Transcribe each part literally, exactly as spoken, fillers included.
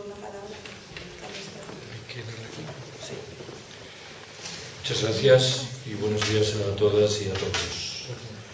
la palabra. Sí. Muchas gracias y buenos días a todas y a todos.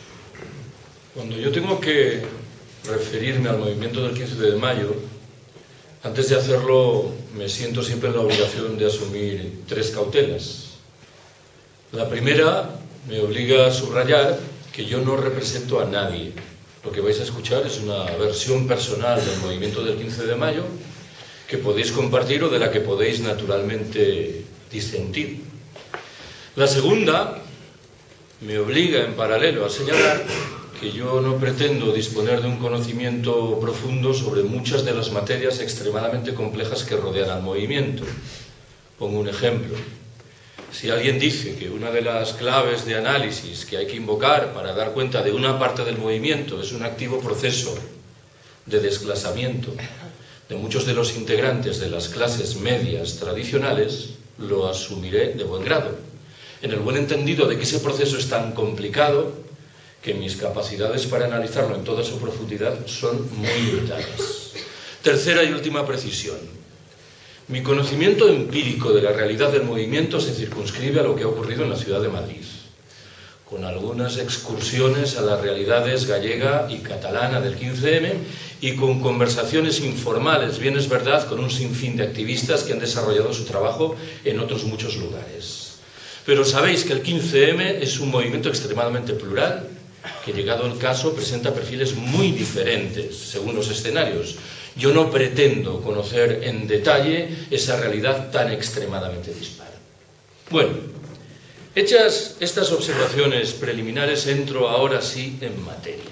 Cuando yo tengo que referirme al movimiento del quince de mayo, antes de hacerlo me siento siempre en la obligación de asumir tres cautelas. La primera me obliga a subrayar que yo no represento a nadie. Lo que vais a escuchar es una versión personal del movimiento del quince de mayo que podéis compartir o de la que podéis naturalmente disentir. La segunda me obliga en paralelo a señalar que yo no pretendo disponer de un conocimiento profundo sobre muchas de las materias extremadamente complejas que rodean al movimiento. Pongo un ejemplo. Si alguien dice que una de las claves de análisis que hay que invocar para dar cuenta de una parte del movimiento es un activo proceso de desclasamiento de muchos de los integrantes de las clases medias tradicionales, lo asumiré de buen grado, en el buen entendido de que ese proceso es tan complicado que mis capacidades para analizarlo en toda su profundidad son muy limitadas. Tercera y última precisión. Mi conocimiento empírico de la realidad del movimiento se circunscribe a lo que ha ocurrido en la ciudad de Madrid, con algunas excursiones a las realidades gallega y catalana del quince eme y con conversaciones informales, bien es verdad, con un sinfín de activistas que han desarrollado su trabajo en otros muchos lugares. Pero sabéis que el quince eme es un movimiento extremadamente plural, que llegado el caso presenta perfiles muy diferentes según los escenarios. Yo no pretendo conocer en detalle esa realidad tan extremadamente dispar. Bueno, hechas estas observaciones preliminares, entro ahora sí en materia.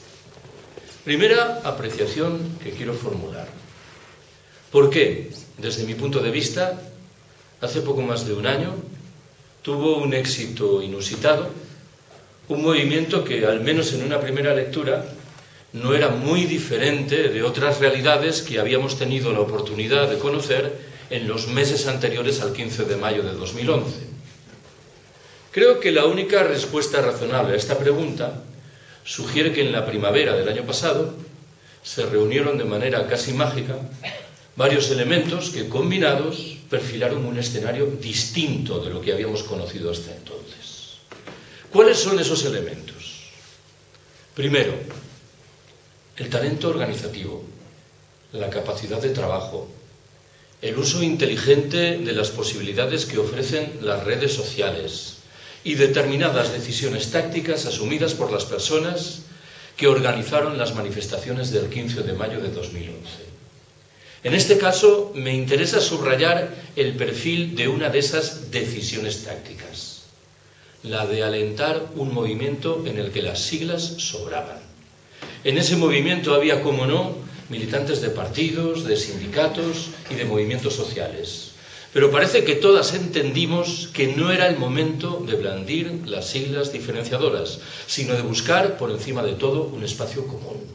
Primera apreciación que quiero formular. ¿Por qué? Desde mi punto de vista, hace poco más de un año, tuvo un éxito inusitado, un movimiento que, al menos en una primera lectura, no era muy diferente de otras realidades que habíamos tenido la oportunidad de conocer en los meses anteriores al quince de mayo de dos mil once. Creo que la única respuesta razonable a esta pregunta sugiere que en la primavera del año pasado se reunieron de manera casi mágica varios elementos que, combinados, perfilaron un escenario distinto de lo que habíamos conocido hasta entonces. ¿Cuáles son esos elementos? Primero, el talento organizativo, la capacidad de trabajo, el uso inteligente de las posibilidades que ofrecen las redes sociales y determinadas decisiones tácticas asumidas por las personas que organizaron las manifestaciones del quince de mayo de dos mil once. En este caso, me interesa subrayar el perfil de una de esas decisiones tácticas, la de alentar un movimiento en el que las siglas sobraban. En ese movimiento había, como no, militantes de partidos, de sindicatos y de movimientos sociales. Pero parece que todas entendimos que no era el momento de blandir las siglas diferenciadoras, sino de buscar, por encima de todo, un espacio común.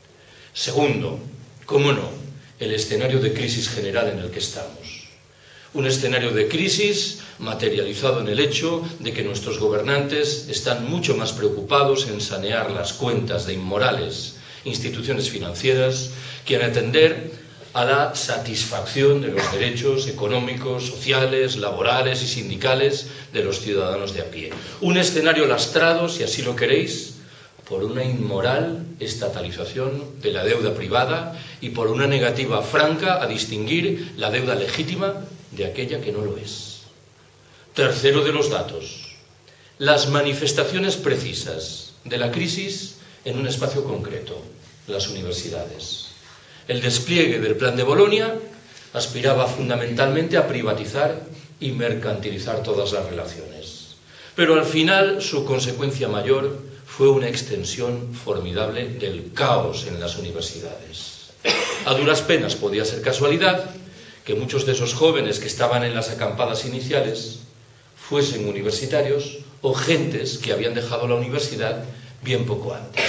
Segundo, cómo no, el escenario de crisis general en el que estamos. Un escenario de crisis materializado en el hecho de que nuestros gobernantes están mucho más preocupados en sanear las cuentas de inmorales instituciones financieras que en atender a la satisfacción de los derechos económicos, sociales, laborales y sindicales de los ciudadanos de a pie. Un escenario lastrado, si así lo queréis, por una inmoral estatalización de la deuda privada y por una negativa franca a distinguir la deuda legítima de aquella que no lo es. Tercero de los datos, las manifestaciones precisas de la crisis en un espacio concreto, las universidades. El despliegue del Plan de Bolonia aspiraba fundamentalmente a privatizar y mercantilizar todas las relaciones. Pero al final su consecuencia mayor fue una extensión formidable del caos en las universidades. A duras penas podía ser casualidad que muchos de esos jóvenes que estaban en las acampadas iniciales fuesen universitarios o gentes que habían dejado la universidad bien poco antes.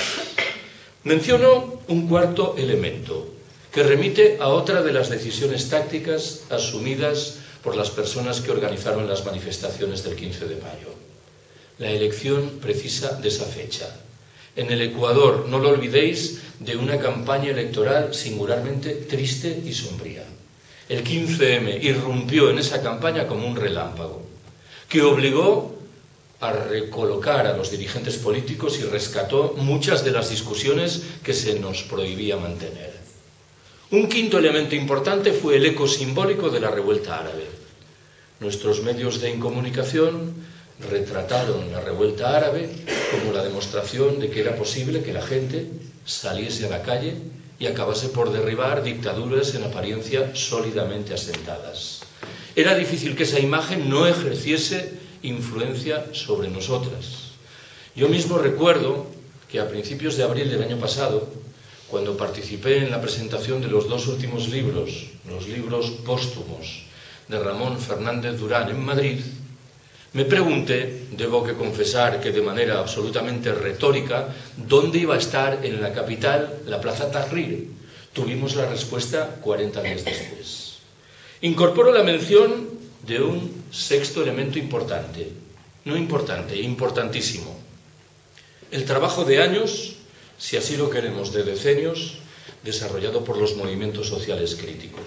Menciono un cuarto elemento que remite a otra de las decisiones tácticas asumidas por las personas que organizaron las manifestaciones del quince de mayo. La elección precisa de esa fecha. En el Ecuador, no lo olvidéis, de una campaña electoral singularmente triste y sombría. El quince eme irrumpió en esa campaña como un relámpago, que obligó a recolocar a los dirigentes políticos y rescató muchas de las discusiones que se nos prohibía mantener. Un quinto elemento importante fue el eco simbólico de la revuelta árabe. Nuestros medios de comunicación retrataron la revuelta árabe como la demostración de que era posible que la gente saliese a la calle y acabase por derribar dictaduras en apariencia sólidamente asentadas. Era difícil que esa imagen no ejerciese influencia sobre nosotras. Yo mismo recuerdo que a principios de abril del año pasado, cuando participé en la presentación de los dos últimos libros, los libros póstumos de Ramón Fernández Durán en Madrid, me pregunté, debo que confesar que de manera absolutamente retórica, dónde iba a estar en la capital la Plaza Tahrir. Tuvimos la respuesta cuarenta días después. Incorporo la mención de un sexto elemento importante, no importante, importantísimo. El trabajo de años, si así lo queremos, de decenios, desarrollado por los movimientos sociales críticos.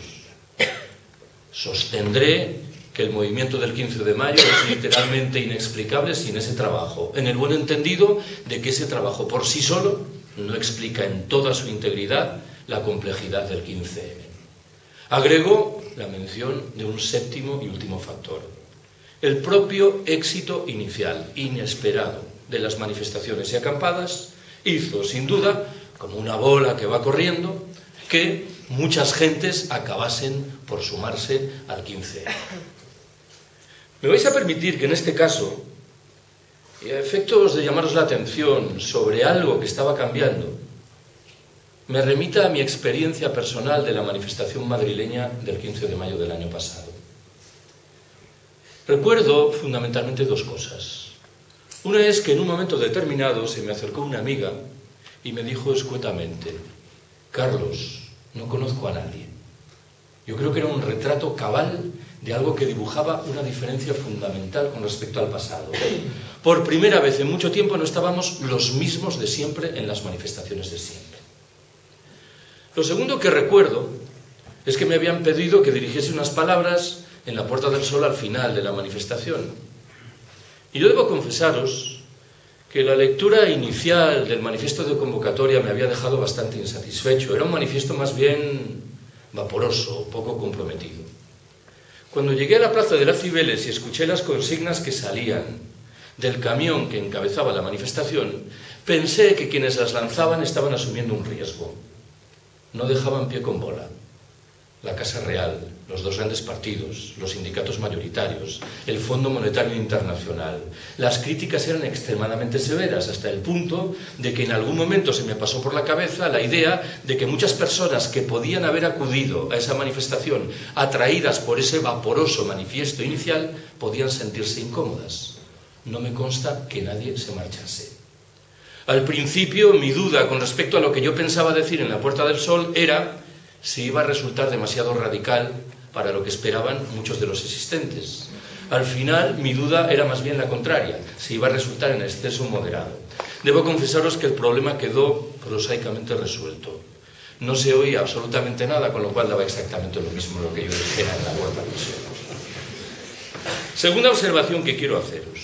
Sostendré que el movimiento del quince de mayo es literalmente inexplicable sin ese trabajo, en el buen entendido de que ese trabajo por sí solo no explica en toda su integridad la complejidad del quince eme. Agrego la mención de un séptimo y último factor: el propio éxito inicial, inesperado, de las manifestaciones y acampadas hizo, sin duda, como una bola que va corriendo, que muchas gentes acabasen por sumarse al quince eme. Me vais a permitir que en este caso, y a efectos de llamaros la atención sobre algo que estaba cambiando, me remita a mi experiencia personal de la manifestación madrileña del quince de mayo del año pasado. Recuerdo fundamentalmente dos cosas. Una es que en un momento determinado se me acercó una amiga y me dijo escuetamente: Carlos, no conozco a nadie. Yo creo que era un retrato cabal de algo que dibujaba una diferencia fundamental con respecto al pasado. Por primera vez en mucho tiempo no estábamos los mismos de siempre en las manifestaciones de siempre. Lo segundo que recuerdo es que me habían pedido que dirigiese unas palabras en la Puerta del Sol al final de la manifestación. Y yo debo confesaros que la lectura inicial del manifiesto de convocatoria me había dejado bastante insatisfecho. Era un manifiesto más bien vaporoso, poco comprometido. Cuando llegué a la Plaza de las Cibeles y escuché las consignas que salían del camión que encabezaba la manifestación, pensé que quienes las lanzaban estaban asumiendo un riesgo. No dejaban pie con bola. La Casa Real, los dos grandes partidos, los sindicatos mayoritarios, el Fondo Monetario Internacional. Las críticas eran extremadamente severas, hasta el punto de que en algún momento se me pasó por la cabeza la idea de que muchas personas que podían haber acudido a esa manifestación atraídas por ese vaporoso manifiesto inicial podían sentirse incómodas. No me consta que nadie se marchase. Al principio, mi duda con respecto a lo que yo pensaba decir en la Puerta del Sol era si iba a resultar demasiado radical para lo que esperaban muchos de los asistentes. Al final, mi duda era más bien la contraria, si iba a resultar en exceso moderado. Debo confesaros que el problema quedó prosaicamente resuelto. No se oía absolutamente nada, con lo cual daba exactamente lo mismo lo que yo dijera en la Puerta del Sol. Segunda observación que quiero haceros.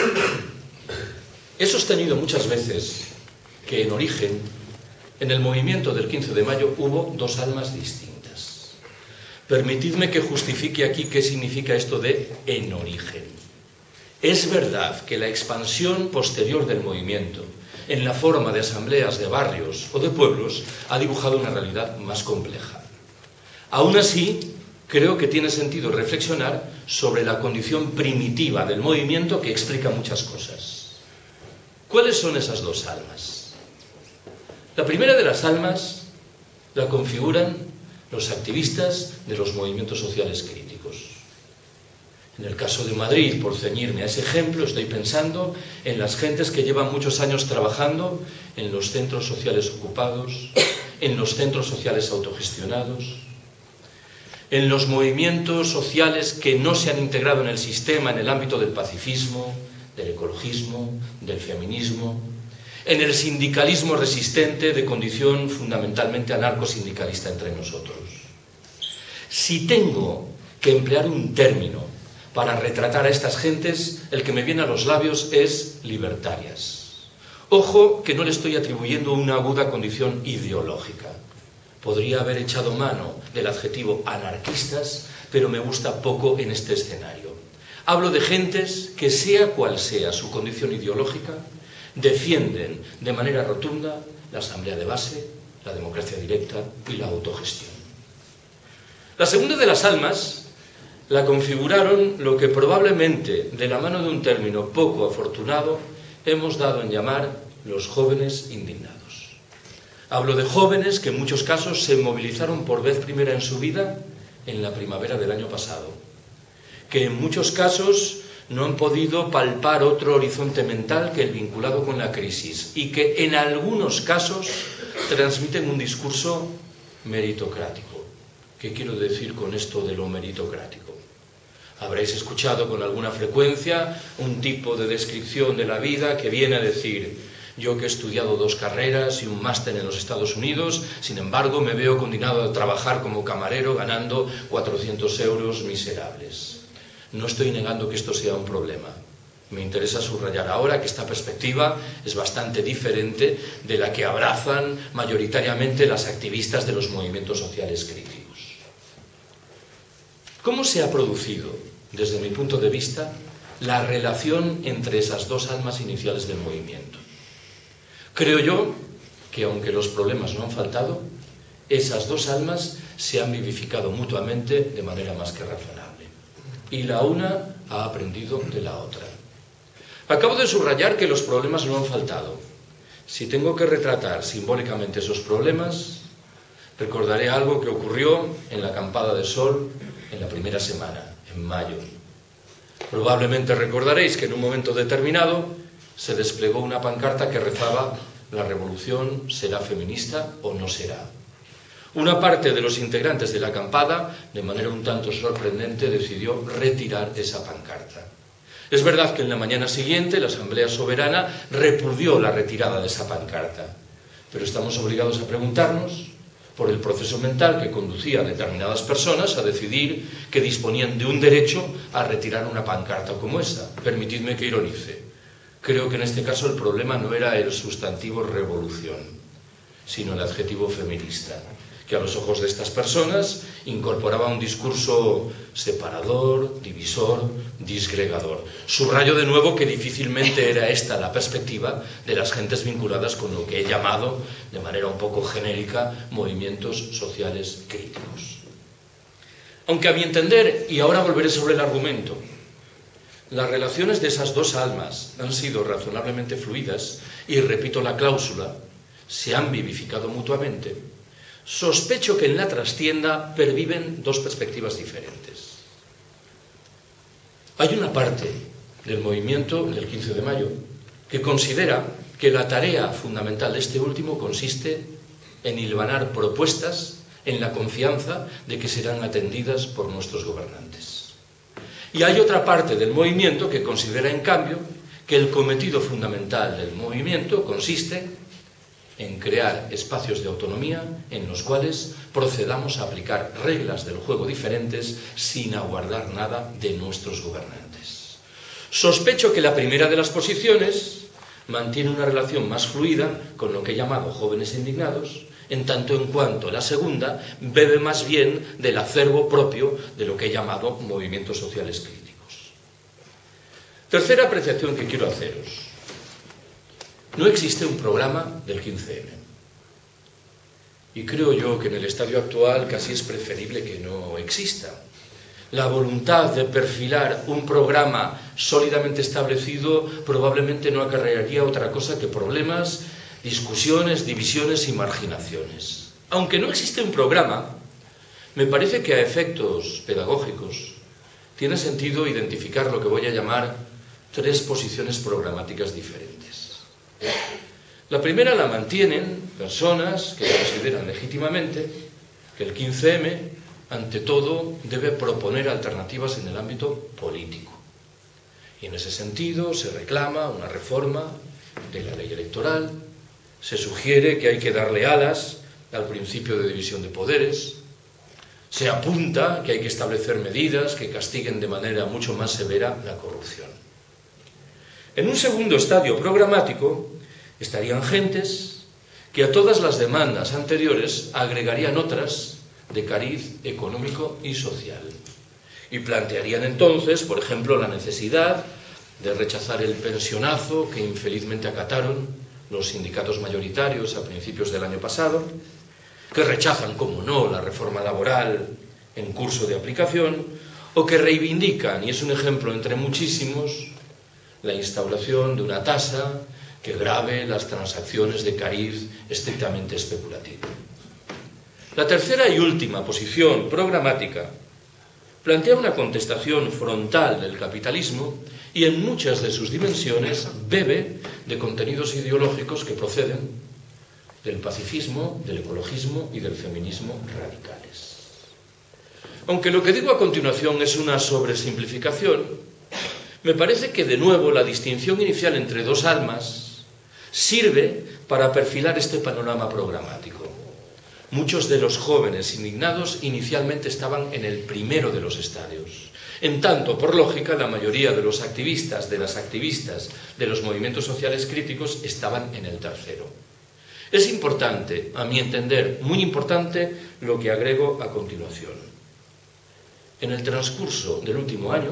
He sostenido muchas veces que en origen, en el movimiento del quince de mayo, hubo dos almas distintas. Permitidme que justifique aquí qué significa esto de en origen. Es verdad que la expansión posterior del movimiento, en la forma de asambleas de barrios o de pueblos, ha dibujado una realidad más compleja. Aún así, creo que tiene sentido reflexionar sobre la condición primitiva del movimiento que explica muchas cosas. ¿Cuáles son esas dos almas? La primera de las almas la configuran los activistas de los movimientos sociales críticos. En el caso de Madrid, por ceñirme a ese ejemplo, estoy pensando en las gentes que llevan muchos años trabajando en los centros sociales ocupados, en los centros sociales autogestionados, en los movimientos sociales que no se han integrado en el sistema en el ámbito del pacifismo, del ecologismo, del feminismo, en el sindicalismo resistente de condición fundamentalmente anarcosindicalista entre nosotros. Si tengo que emplear un término para retratar a estas gentes, el que me viene a los labios es libertarias. Ojo que no le estoy atribuyendo una aguda condición ideológica. Podría haber echado mano del adjetivo anarquistas, pero me gusta poco en este escenario. Hablo de gentes que, sea cual sea su condición ideológica, defienden de manera rotunda la asamblea de base, la democracia directa y la autogestión. La segunda de las almas la configuraron lo que probablemente, de la mano de un término poco afortunado, hemos dado en llamar los jóvenes indignados. Hablo de jóvenes que en muchos casos se movilizaron por vez primera en su vida en la primavera del año pasado, que en muchos casos no han podido palpar otro horizonte mental que el vinculado con la crisis y que en algunos casos transmiten un discurso meritocrático. ¿Qué quiero decir con esto de lo meritocrático? Habréis escuchado con alguna frecuencia un tipo de descripción de la vida que viene a decir: yo que he estudiado dos carreras y un máster en los Estados Unidos, sin embargo me veo condenado a trabajar como camarero ganando cuatrocientos euros miserables. No estoy negando que esto sea un problema. Me interesa subrayar ahora que esta perspectiva es bastante diferente de la que abrazan mayoritariamente las activistas de los movimientos sociales críticos. ¿Cómo se ha producido, desde mi punto de vista, la relación entre esas dos almas iniciales del movimiento? Creo yo que, aunque los problemas no han faltado, esas dos almas se han vivificado mutuamente de manera más que razonable. Y la una ha aprendido de la otra. Acabo de subrayar que los problemas no han faltado. Si tengo que retratar simbólicamente esos problemas, recordaré algo que ocurrió en la acampada de sol en la primera semana, en mayo. Probablemente recordaréis que en un momento determinado se desplegó una pancarta que rezaba: la revolución será feminista o no será. Una parte de los integrantes de la acampada, de manera un tanto sorprendente, decidió retirar esa pancarta. Es verdad que en la mañana siguiente la Asamblea Soberana repudió la retirada de esa pancarta, pero estamos obligados a preguntarnos por el proceso mental que conducía a determinadas personas a decidir que disponían de un derecho a retirar una pancarta como esa. Permitidme que ironice. Creo que en este caso el problema no era el sustantivo revolución, sino el adjetivo feminista, que a los ojos de estas personas incorporaba un discurso separador, divisor, disgregador. Subrayo de nuevo que difícilmente era esta la perspectiva de las gentes vinculadas con lo que he llamado, de manera un poco genérica, movimientos sociales críticos. Aunque a mi entender, y ahora volveré sobre el argumento, las relaciones de esas dos almas han sido razonablemente fluidas, y repito la cláusula, se han vivificado mutuamente, sospecho que en la trastienda perviven dos perspectivas diferentes. Hay una parte del movimiento del quince de mayo que considera que la tarea fundamental de este último consiste en hilvanar propuestas en la confianza de que serán atendidas por nuestros gobernantes. Y hay otra parte del movimiento que considera, en cambio, que el cometido fundamental del movimiento consiste en crear espacios de autonomía en los cuales procedamos a aplicar reglas del juego diferentes sin aguardar nada de nuestros gobernantes. Sospecho que la primera de las posiciones mantiene una relación más fluida con lo que he llamado jóvenes indignados, en tanto en cuanto la segunda bebe más bien del acervo propio de lo que he llamado movimientos sociales críticos. Tercera apreciación que quiero haceros. No existe un programa del quince eme. Y creo yo que en el estadio actual casi es preferible que no exista. La voluntad de perfilar un programa sólidamente establecido probablemente no acarrearía otra cosa que problemas, discusiones, divisiones y marginaciones. Aunque no existe un programa, me parece que a efectos pedagógicos tiene sentido identificar lo que voy a llamar tres posiciones programáticas diferentes. La primera la mantienen personas que consideran legítimamente que el quince eme, ante todo, debe proponer alternativas en el ámbito político. Y en ese sentido se reclama una reforma de la ley electoral, se sugiere que hay que darle alas al principio de división de poderes, Se apunta que hay que establecer medidas que castiguen de manera mucho más severa la corrupción. En un segundo estadio programático estarían gentes que a todas las demandas anteriores agregarían otras de cariz económico y social. Y plantearían entonces, por ejemplo, la necesidad de rechazar el pensionazo que infelizmente acataron los sindicatos mayoritarios a principios del año pasado, que rechazan, como no, la reforma laboral en curso de aplicación, o que reivindican, y es un ejemplo entre muchísimos, la instauración de una tasa que grave las transacciones de cariz estrictamente especulativo. La tercera y última posición programática plantea una contestación frontal del capitalismo y en muchas de sus dimensiones bebe de contenidos ideológicos que proceden del pacifismo, del ecologismo y del feminismo radicales. Aunque lo que digo a continuación es una sobresimplificación, me parece que de nuevo la distinción inicial entre dos almas sirve para perfilar este panorama programático. Muchos de los jóvenes indignados inicialmente estaban en el primero de los estadios. En tanto, por lógica, la mayoría de los activistas, de las activistas de los movimientos sociales críticos estaban en el tercero. Es importante, a mi entender, muy importante, lo que agrego a continuación. En el transcurso del último año,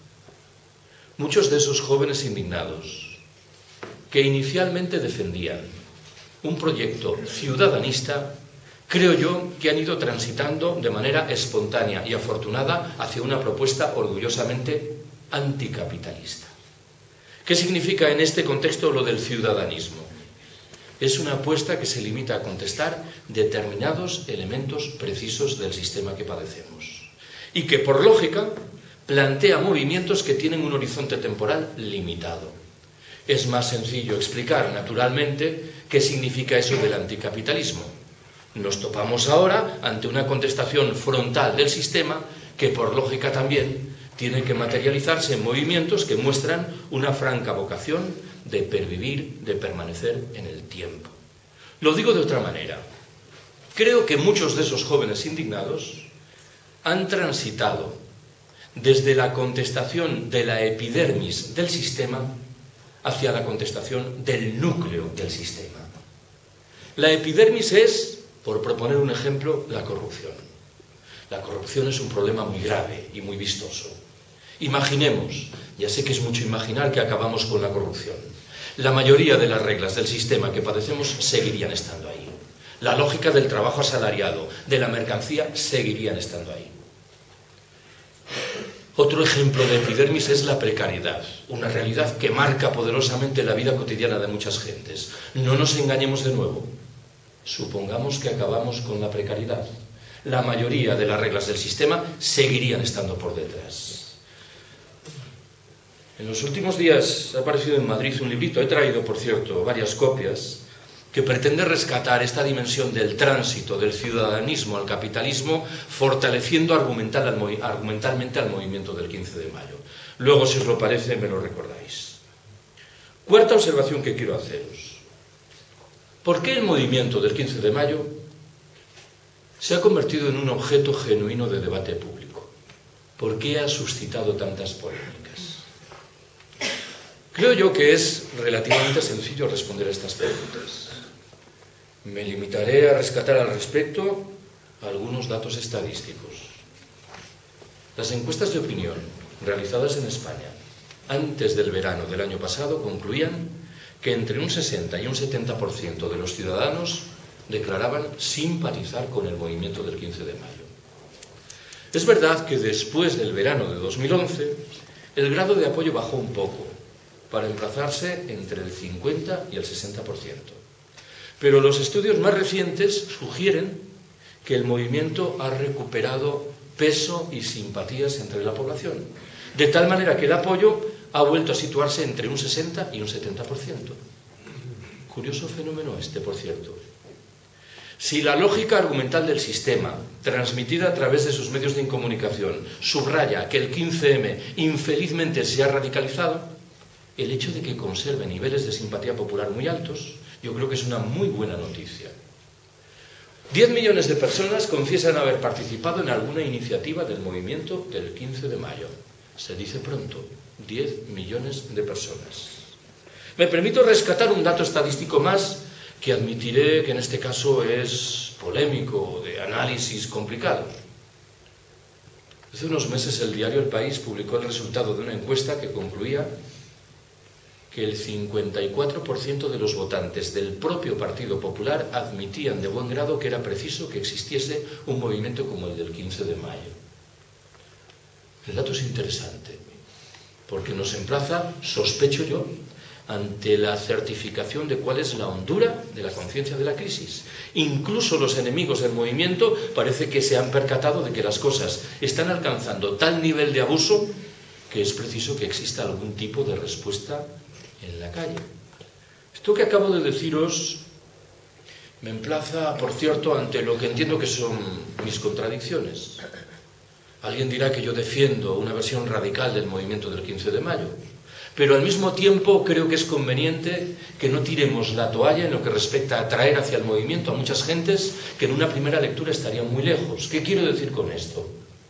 muchos de esos jóvenes indignados, que inicialmente defendían un proyecto ciudadanista, creo yo que han ido transitando de manera espontánea y afortunada hacia una propuesta orgullosamente anticapitalista. ¿Qué significa en este contexto lo del ciudadanismo? Es una apuesta que se limita a contestar determinados elementos precisos del sistema que padecemos y que, por lógica, plantea movimientos que tienen un horizonte temporal limitado. Es más sencillo explicar, naturalmente, qué significa eso del anticapitalismo. Nos topamos ahora ante una contestación frontal del sistema que, por lógica también, tiene que materializarse en movimientos que muestran una franca vocación de pervivir, de permanecer en el tiempo. Lo digo de otra manera. Creo que muchos de esos jóvenes indignados han transitado desde la contestación de la epidermis del sistema hacia la contestación del núcleo del sistema. La epidermis es, por proponer un ejemplo, la corrupción. La corrupción es un problema muy grave y muy vistoso. Imaginemos, ya sé que es mucho imaginar que acabamos con la corrupción. La mayoría de las reglas del sistema que padecemos seguirían estando ahí. La lógica del trabajo asalariado, de la mercancía, seguirían estando ahí. Otro ejemplo de epidermis es la precariedad, una realidad que marca poderosamente la vida cotidiana de muchas gentes. No nos engañemos de nuevo. Supongamos que acabamos con la precariedad. La mayoría de las reglas del sistema seguirían estando por detrás. En los últimos días ha aparecido en Madrid un librito, he traído, por cierto, varias copias, que pretende rescatar esta dimensión del tránsito del ciudadanismo al capitalismo, fortaleciendo argumental al, argumentalmente al movimiento del quince de mayo. Luego, si os lo parece, me lo recordáis. Cuarta observación que quiero haceros. ¿Por qué el movimiento del quince de mayo se ha convertido en un objeto genuino de debate público? ¿Por qué ha suscitado tantas polémicas? Creo yo que es relativamente sencillo responder a estas preguntas. Me limitaré a rescatar al respecto algunos datos estadísticos. Las encuestas de opinión realizadas en España antes del verano del año pasado concluían que entre un sesenta y un setenta por ciento de los ciudadanos declaraban simpatizar con el movimiento del quince de mayo. Es verdad que después del verano de dos mil once el grado de apoyo bajó un poco, para emplazarse entre el cincuenta y el sesenta por ciento. Pero los estudios más recientes sugieren que el movimiento ha recuperado peso y simpatías entre la población, de tal manera que el apoyo ha vuelto a situarse entre un sesenta y un setenta por ciento. Curioso fenómeno este, por cierto. Si la lógica argumental del sistema, transmitida a través de sus medios de comunicación, subraya que el quince eme infelizmente se ha radicalizado, el hecho de que conserve niveles de simpatía popular muy altos, yo creo que es una muy buena noticia. Diez millones de personas confiesan haber participado en alguna iniciativa del movimiento del quince de mayo. Se dice pronto, diez millones de personas. Me permito rescatar un dato estadístico más que admitiré que en este caso es polémico, de análisis complicado. Hace unos meses el diario El País publicó el resultado de una encuesta que concluía que el cincuenta y cuatro por ciento de los votantes del propio Partido Popular admitían de buen grado que era preciso que existiese un movimiento como el del quince de mayo. El dato es interesante, porque nos emplaza, sospecho yo, ante la certificación de cuál es la hondura de la conciencia de la crisis. Incluso los enemigos del movimiento parece que se han percatado de que las cosas están alcanzando tal nivel de abuso que es preciso que exista algún tipo de respuesta en la calle. Esto que acabo de deciros me emplaza, por cierto, ante lo que entiendo que son mis contradicciones. Alguien dirá que yo defiendo una versión radical del movimiento del quince de mayo, pero al mismo tiempo creo que es conveniente que no tiremos la toalla en lo que respecta a atraer hacia el movimiento a muchas gentes que en una primera lectura estarían muy lejos. ¿Qué quiero decir con esto?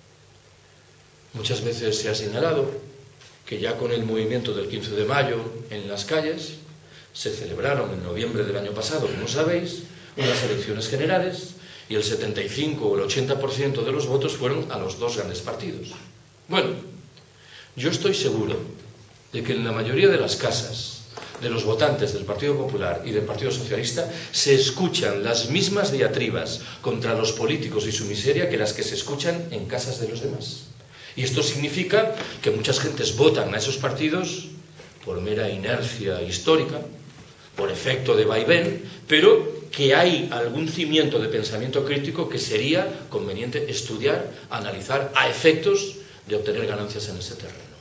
Muchas veces se ha señalado que ya con el movimiento del quince de mayo en las calles se celebraron en noviembre del año pasado, como sabéis, unas elecciones generales y el setenta y cinco o el ochenta por ciento de los votos fueron a los dos grandes partidos. Bueno, yo estoy seguro de que en la mayoría de las casas de los votantes del Partido Popular y del Partido Socialista se escuchan las mismas diatribas contra los políticos y su miseria que las que se escuchan en casas de los demás. Y esto significa que muchas gentes votan a esos partidos por mera inercia histórica, por efecto de vaivén, pero que hay algún cimiento de pensamiento crítico que sería conveniente estudiar, analizar a efectos de obtener ganancias en ese terreno.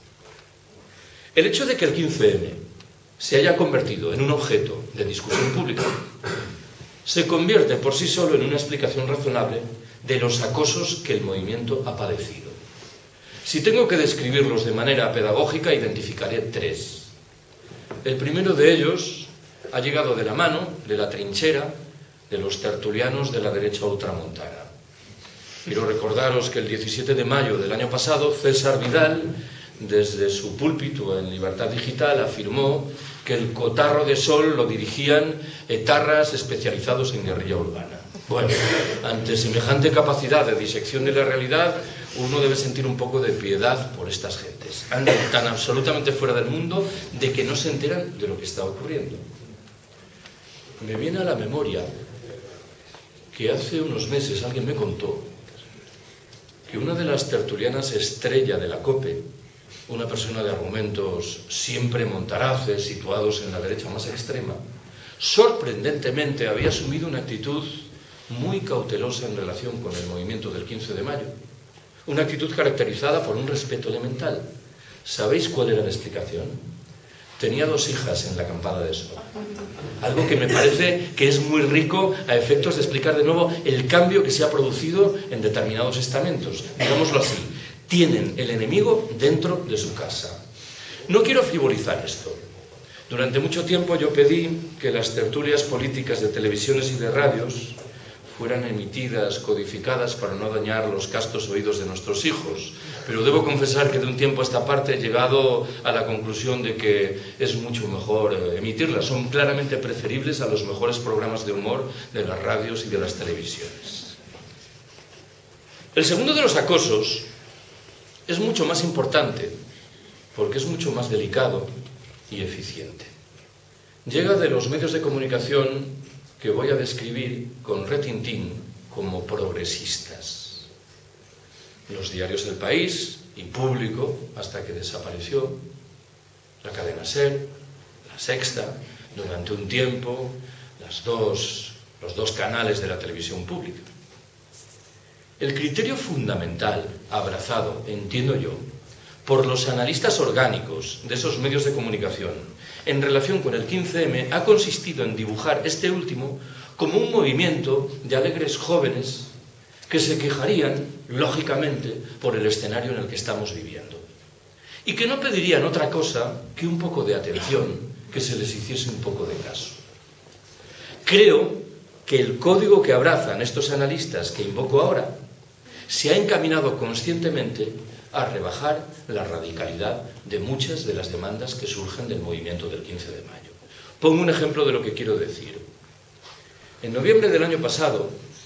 El hecho de que el quince eme se haya convertido en un objeto de discusión pública se convierte por sí solo en una explicación razonable de los acosos que el movimiento ha padecido. Si tengo que describirlos de manera pedagógica, identificaré tres. El primero de ellos ha llegado de la mano de la trinchera de los tertulianos de la derecha ultramontana. Quiero recordaros que el diecisiete de mayo del año pasado, César Vidal, desde su púlpito en Libertad Digital, afirmó que el cotarro de Sol lo dirigían etarras especializados en guerrilla urbana. Bueno, ante semejante capacidad de disección de la realidad, uno debe sentir un poco de piedad por estas gentes. Andan tan absolutamente fuera del mundo de que no se enteran de lo que está ocurriendo. Me viene a la memoria que hace unos meses alguien me contó que una de las tertulianas estrella de la COPE, una persona de argumentos siempre montaraces, situados en la derecha más extrema, sorprendentemente había asumido una actitud muy cautelosa en relación con el movimiento del quince de mayo. Una actitud caracterizada por un respeto elemental. ¿Sabéis cuál era la explicación? Tenía dos hijas en la acampada de Sol. Algo que me parece que es muy rico a efectos de explicar de nuevo el cambio que se ha producido en determinados estamentos. Digámoslo así, tienen el enemigo dentro de su casa. No quiero frivolizar esto. Durante mucho tiempo yo pedí que las tertulias políticas de televisiones y de radios fueran emitidas, codificadas, para no dañar los castos oídos de nuestros hijos. Pero debo confesar que de un tiempo a esta parte he llegado a la conclusión de que es mucho mejor emitirlas. Son claramente preferibles a los mejores programas de humor de las radios y de las televisiones. El segundo de los acosos es mucho más importante, porque es mucho más delicado y eficiente. Llega de los medios de comunicación que voy a describir con retintín como progresistas. Los diarios del País y Público, hasta que desapareció, la cadena SER, la Sexta, durante un tiempo, las dos, los dos canales de la televisión pública. El criterio fundamental, abrazado, entiendo yo, por los analistas orgánicos de esos medios de comunicación en relación con el quince eme ha consistido en dibujar este último como un movimiento de alegres jóvenes que se quejarían, lógicamente, por el escenario en el que estamos viviendo y que no pedirían otra cosa que un poco de atención, que se les hiciese un poco de caso. Creo que el código que abrazan estos analistas que invoco ahora se ha encaminado conscientemente a rebajar la radicalidad de muchas de las demandas que surgen del movimiento del quince de mayo. Pongo un ejemplo de lo que quiero decir. En noviembre del año pasado,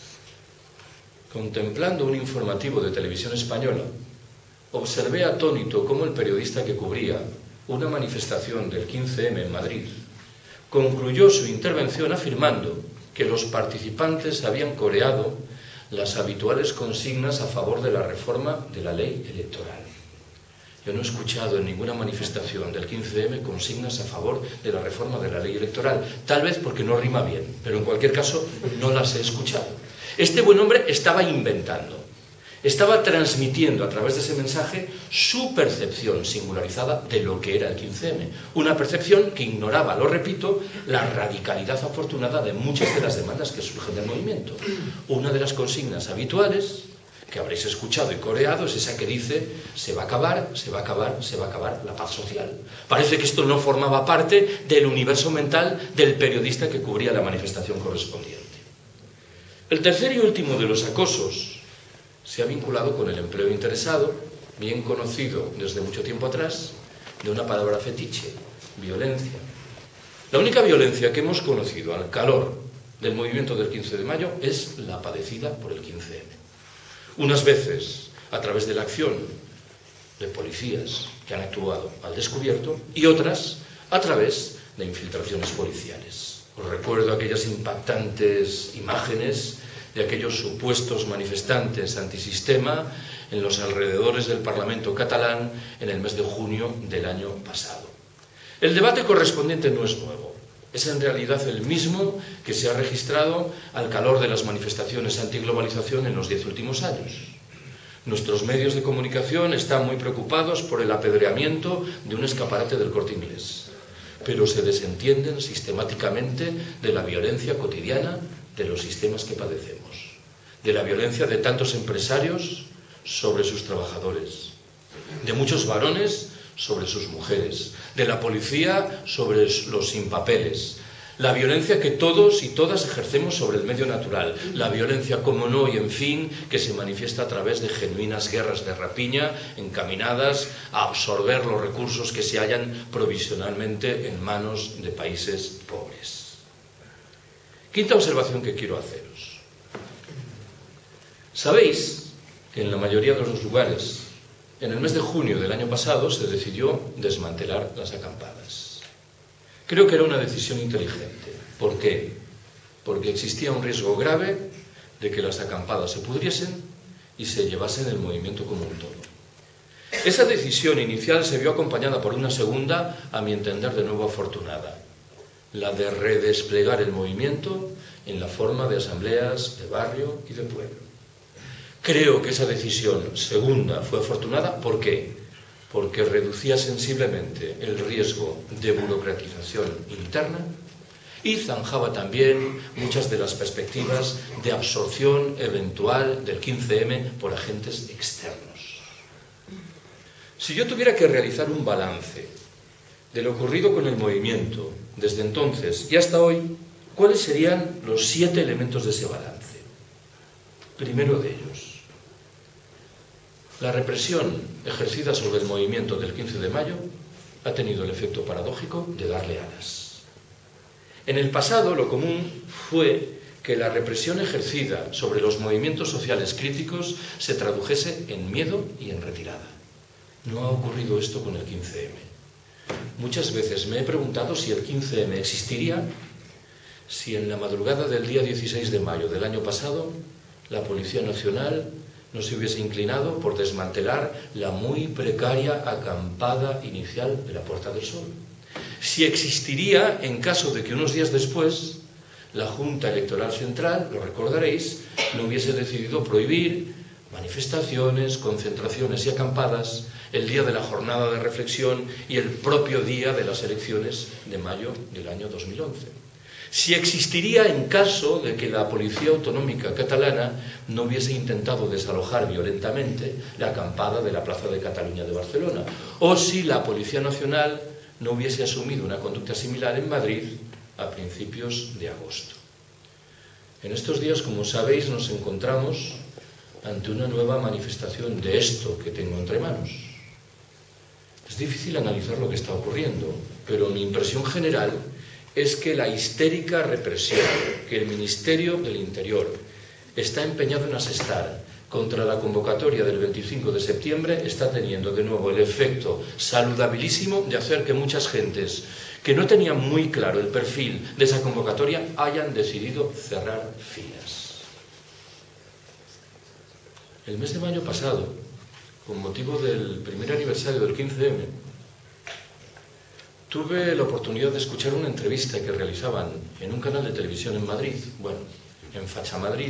contemplando un informativo de Televisión Española, observé atónito cómo el periodista que cubría una manifestación del quince eme en Madrid concluyó su intervención afirmando que los participantes habían coreado las habituales consignas a favor de la reforma de la ley electoral. Yo no he escuchado en ninguna manifestación del quince eme consignas a favor de la reforma de la ley electoral, tal vez porque no rima bien, pero en cualquier caso no las he escuchado. Este buen hombre estaba inventando, estaba transmitiendo a través de ese mensaje su percepción singularizada de lo que era el quince eme, una percepción que ignoraba, lo repito, la radicalidad afortunada de muchas de las demandas que surgen del movimiento. Una de las consignas habituales que habréis escuchado y coreado es esa que dice: se va a acabar, se va a acabar, se va a acabar la paz social. Parece que esto no formaba parte del universo mental del periodista que cubría la manifestación correspondiente. El tercer y último de los acosos se ha vinculado con el empleo interesado, bien conocido desde mucho tiempo atrás, de una palabra fetiche: violencia. La única violencia que hemos conocido al calor del movimiento del quince de mayo es la padecida por el quince eme. Unas veces a través de la acción de policías que han actuado al descubierto y otras a través de infiltraciones policiales. Os recuerdo aquellas impactantes imágenes de aquellos supuestos manifestantes antisistema en los alrededores del Parlamento catalán en el mes de junio del año pasado. El debate correspondiente no es nuevo. Es en realidad el mismo que se ha registrado al calor de las manifestaciones antiglobalización en los diez últimos años. Nuestros medios de comunicación están muy preocupados por el apedreamiento de un escaparate del Corte Inglés, pero se desentienden sistemáticamente de la violencia cotidiana de los sistemas que padecemos, de la violencia de tantos empresarios sobre sus trabajadores, de muchos varones sobre sus mujeres, de la policía sobre los sin papeles, la violencia que todos y todas ejercemos sobre el medio natural, la violencia, como no y en fin, que se manifiesta a través de genuinas guerras de rapiña encaminadas a absorber los recursos que se hallan provisionalmente en manos de países pobres. Quinta observación que quiero haceros. Sabéis que en la mayoría de los lugares, en el mes de junio del año pasado, se decidió desmantelar las acampadas. Creo que era una decisión inteligente. ¿Por qué? Porque existía un riesgo grave de que las acampadas se pudriesen y se llevasen el movimiento como un todo. Esa decisión inicial se vio acompañada por una segunda, a mi entender de nuevo afortunada: la de redesplegar el movimiento en la forma de asambleas de barrio y de pueblo. Creo que esa decisión segunda fue afortunada. ¿Por qué? Porque reducía sensiblemente el riesgo de burocratización interna y zanjaba también muchas de las perspectivas de absorción eventual del quince eme por agentes externos. Si yo tuviera que realizar un balance de lo ocurrido con el movimiento desde entonces y hasta hoy, ¿cuáles serían los siete elementos de ese balance? Primero de ellos: la represión ejercida sobre el movimiento del quince de mayo ha tenido el efecto paradójico de darle alas. En el pasado, lo común fue que la represión ejercida sobre los movimientos sociales críticos se tradujese en miedo y en retirada. No ha ocurrido esto con el quince eme. Muchas veces me he preguntado si el quince eme existiría si en la madrugada del día dieciséis de mayo del año pasado la Policía Nacional no se hubiese inclinado por desmantelar la muy precaria acampada inicial de la Puerta del Sol. Si existiría en caso de que unos días después la Junta Electoral Central, lo recordaréis, no hubiese decidido prohibir manifestaciones, concentraciones y acampadas el día de la jornada de reflexión y el propio día de las elecciones de mayo del año dos mil once. Si existiría en caso de que la Policía Autonómica Catalana no hubiese intentado desalojar violentamente la acampada de la Plaza de Cataluña de Barcelona, o si la Policía Nacional no hubiese asumido una conducta similar en Madrid a principios de agosto. En estos días, como sabéis, nos encontramos ante una nueva manifestación de esto que tengo entre manos. Es difícil analizar lo que está ocurriendo, pero mi impresión general es que la histérica represión que el Ministerio del Interior está empeñado en asestar contra la convocatoria del veinticinco de septiembre está teniendo de nuevo el efecto saludabilísimo de hacer que muchas gentes que no tenían muy claro el perfil de esa convocatoria hayan decidido cerrar filas. El mes de mayo pasado, con motivo del primer aniversario del quince eme, tuve la oportunidad de escuchar una entrevista que realizaban en un canal de televisión en Madrid, bueno, en Fachamadrid,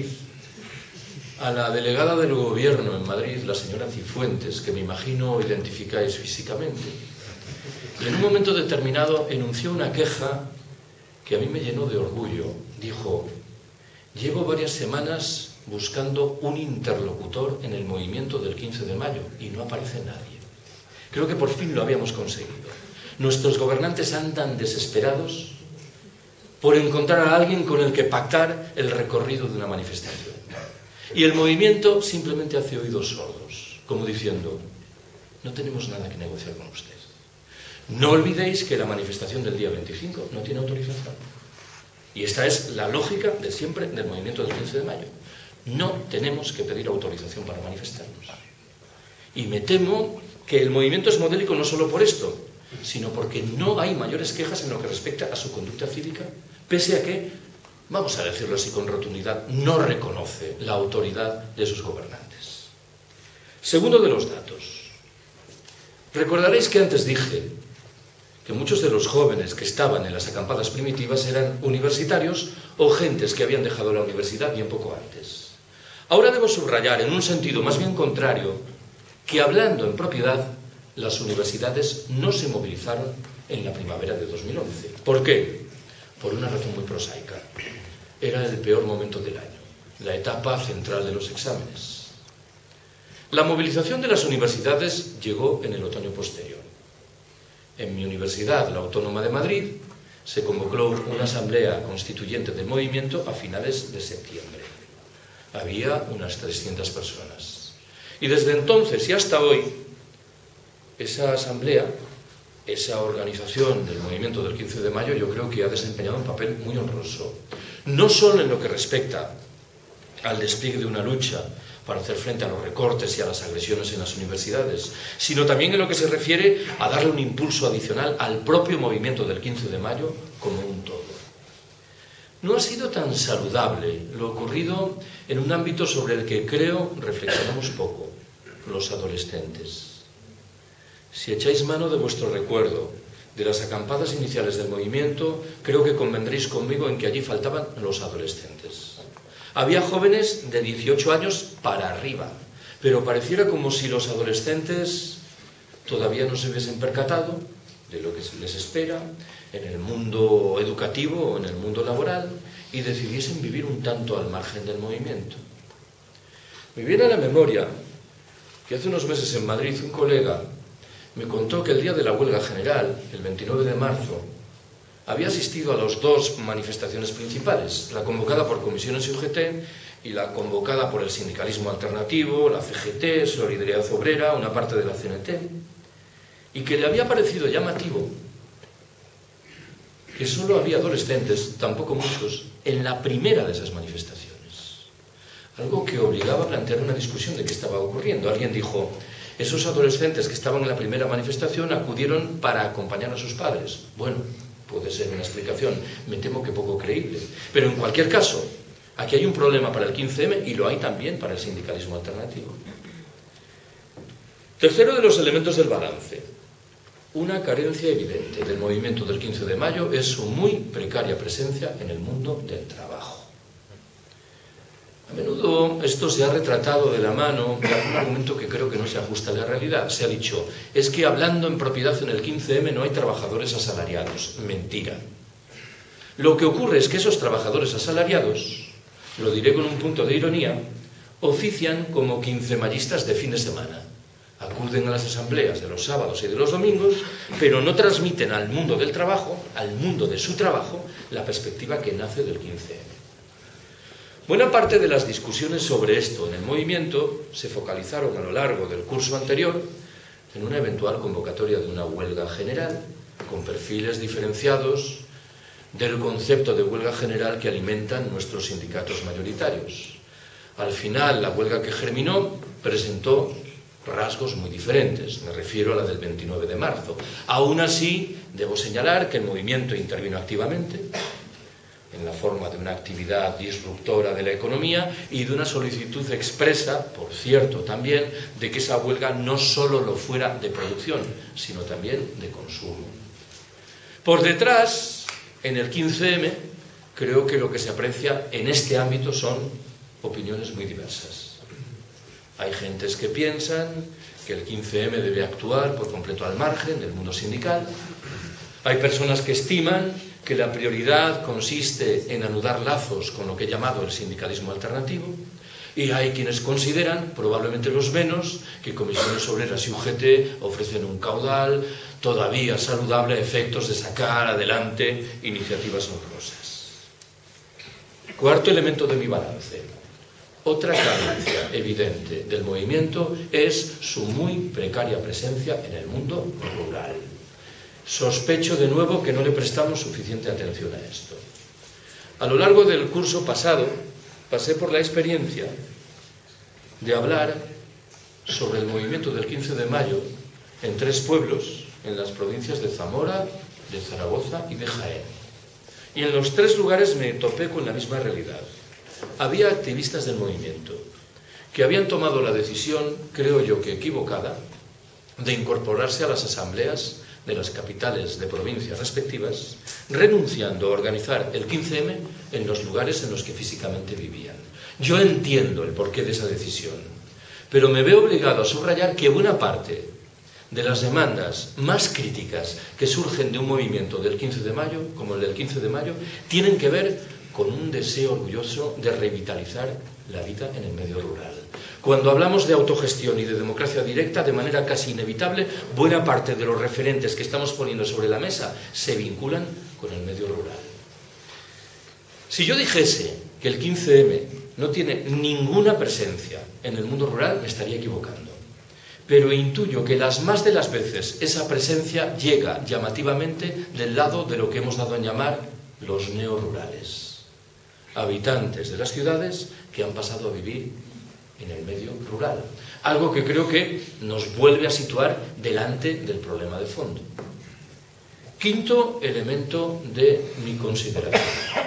a la delegada del gobierno en Madrid, la señora Cifuentes, que me imagino identificáis físicamente. Y en un momento determinado enunció una queja que a mí me llenó de orgullo. Dijo: llevo varias semanas buscando un interlocutor en el movimiento del quince de mayo y no aparece nadie. Creo que por fin lo habíamos conseguido. Nuestros gobernantes andan desesperados por encontrar a alguien con el que pactar el recorrido de una manifestación. Y el movimiento simplemente hace oídos sordos, como diciendo: no tenemos nada que negociar con usted. No olvidéis que la manifestación del día veinticinco no tiene autorización. Y esta es la lógica de siempre del movimiento del quince de mayo. No tenemos que pedir autorización para manifestarnos. Y me temo que el movimiento es modélico no solo por esto, sino porque no hay mayores quejas en lo que respecta a su conducta cívica, pese a que, vamos a decirlo así con rotundidad, no reconoce la autoridad de sus gobernantes. Segundo de los datos. Recordaréis que antes dije que muchos de los jóvenes que estaban en las acampadas primitivas eran universitarios o gentes que habían dejado la universidad bien poco antes. Ahora debo subrayar, en un sentido más bien contrario, que hablando en propiedad, las universidades no se movilizaron en la primavera de dos mil once. ¿Por qué? Por una razón muy prosaica. Era el peor momento del año, la etapa central de los exámenes. La movilización de las universidades llegó en el otoño posterior. En mi universidad, la Autónoma de Madrid, se convocó una asamblea constituyente del movimiento a finales de septiembre. Había unas trescientas personas. Y desde entonces y hasta hoy, esa asamblea, esa organización del movimiento del quince de mayo, yo creo que ha desempeñado un papel muy honroso. No solo en lo que respecta al despliegue de una lucha para hacer frente a los recortes y a las agresiones en las universidades, sino también en lo que se refiere a darle un impulso adicional al propio movimiento del quince de mayo como un todo. No ha sido tan saludable lo ocurrido en un ámbito sobre el que creo reflexionamos poco, los adolescentes. Si echáis mano de vuestro recuerdo de las acampadas iniciales del movimiento, creo que convendréis conmigo en que allí faltaban los adolescentes. Había jóvenes de dieciocho años para arriba, pero pareciera como si los adolescentes todavía no se hubiesen percatado de lo que les espera en el mundo educativo o en el mundo laboral y decidiesen vivir un tanto al margen del movimiento. Me viene a la memoria que hace unos meses en Madrid un colega me contó que el día de la huelga general, el veintinueve de marzo, había asistido a las dos manifestaciones principales, la convocada por Comisiones y U G T y la convocada por el sindicalismo alternativo, la C G T, Solidaridad Obrera, una parte de la C N T, y que le había parecido llamativo que solo había adolescentes, tampoco muchos, en la primera de esas manifestaciones. Algo que obligaba a plantear una discusión de qué estaba ocurriendo. Alguien dijo: esos adolescentes que estaban en la primera manifestación acudieron para acompañar a sus padres. Bueno, puede ser una explicación, me temo que poco creíble. Pero en cualquier caso, aquí hay un problema para el quince eme y lo hay también para el sindicalismo alternativo. Tercero de los elementos del balance. Una carencia evidente del movimiento del quince de mayo es su muy precaria presencia en el mundo del trabajo. A menudo esto se ha retratado de la mano de algún argumento que creo que no se ajusta a la realidad. Se ha dicho, es que hablando en propiedad en el quince eme no hay trabajadores asalariados. Mentira. Lo que ocurre es que esos trabajadores asalariados, lo diré con un punto de ironía, ofician como quincemayistas de fin de semana. Acuden a las asambleas de los sábados y de los domingos, pero no transmiten al mundo del trabajo, al mundo de su trabajo, la perspectiva que nace del quince eme. Buena parte de las discusiones sobre esto en el movimiento se focalizaron a lo largo del curso anterior en una eventual convocatoria de una huelga general, con perfiles diferenciados del concepto de huelga general que alimentan nuestros sindicatos mayoritarios. Al final, la huelga que germinó presentó rasgos muy diferentes, me refiero a la del veintinueve de marzo. Aún así, debo señalar que el movimiento intervino activamente en la forma de una actividad disruptora de la economía y de una solicitud expresa, por cierto también, de que esa huelga no solo lo fuera de producción, sino también de consumo. Por detrás, en el quince eme, creo que lo que se aprecia en este ámbito son opiniones muy diversas. Hay gentes que piensan que el quince eme debe actuar por completo al margen del mundo sindical. Hay personas que estiman que la prioridad consiste en anudar lazos con lo que he llamado el sindicalismo alternativo, y hay quienes consideran, probablemente los menos, que Comisiones Obreras y U G T ofrecen un caudal todavía saludable a efectos de sacar adelante iniciativas honrosas. Cuarto elemento de mi balance. Otra carencia evidente del movimiento es su muy precaria presencia en el mundo rural. Sospecho de nuevo que no le prestamos suficiente atención a esto. A lo largo del curso pasado pasé por la experiencia de hablar sobre el movimiento del quince de mayo en tres pueblos, en las provincias de Zamora, de Zaragoza y de Jaén. Y en los tres lugares me topé con la misma realidad. Había activistas del movimiento que habían tomado la decisión, creo yo que equivocada, de incorporarse a las asambleas de las capitales de provincias respectivas, renunciando a organizar el quince eme en los lugares en los que físicamente vivían. Yo entiendo el porqué de esa decisión, pero me veo obligado a subrayar que buena parte de las demandas más críticas que surgen de un movimiento del quince de mayo, como el del quince de mayo, tienen que ver con un deseo orgulloso de revitalizar la vida en el medio rural. Cuando hablamos de autogestión y de democracia directa, de manera casi inevitable, buena parte de los referentes que estamos poniendo sobre la mesa se vinculan con el medio rural. Si yo dijese que el quince eme no tiene ninguna presencia en el mundo rural, me estaría equivocando. Pero intuyo que las más de las veces esa presencia llega llamativamente del lado de lo que hemos dado en llamar los neorurales. Habitantes de las ciudades que han pasado a vivir en el medio rural. Algo que creo que nos vuelve a situar delante del problema de fondo. Quinto elemento de mi consideración.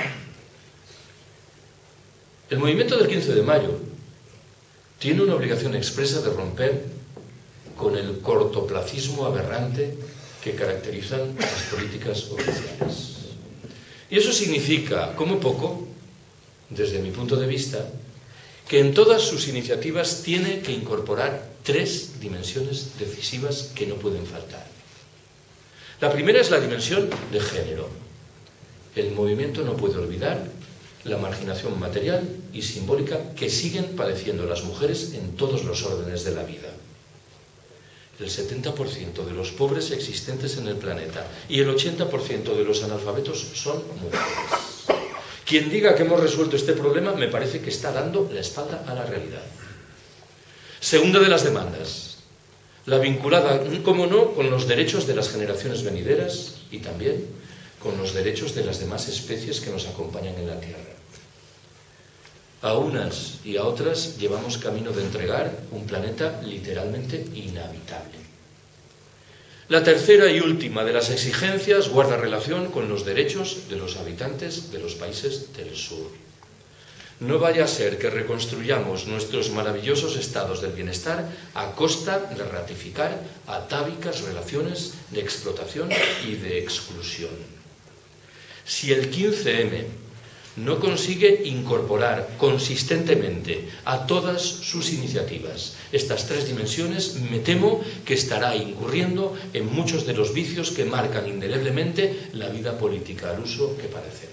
El movimiento del quince de mayo tiene una obligación expresa de romper con el cortoplacismo aberrante que caracterizan las políticas oficiales. Y eso significa, como poco, desde mi punto de vista, que en todas sus iniciativas tiene que incorporar tres dimensiones decisivas que no pueden faltar. La primera es la dimensión de género. El movimiento no puede olvidar la marginación material y simbólica que siguen padeciendo las mujeres en todos los órdenes de la vida. El setenta por ciento de los pobres existentes en el planeta y el ochenta por ciento de los analfabetos son mujeres. Quien diga que hemos resuelto este problema me parece que está dando la espalda a la realidad. Segunda de las demandas, la vinculada, como no, con los derechos de las generaciones venideras y también con los derechos de las demás especies que nos acompañan en la Tierra. A unas y a otras llevamos camino de entregar un planeta literalmente inhabitable. La tercera y última de las exigencias guarda relación con los derechos de los habitantes de los países del sur. No vaya a ser que reconstruyamos nuestros maravillosos estados del bienestar a costa de ratificar atávicas relaciones de explotación y de exclusión. Si el quince eme no consigue incorporar consistentemente a todas sus iniciativas estas tres dimensiones, me temo que estará incurriendo en muchos de los vicios que marcan indeleblemente la vida política al uso que padecemos.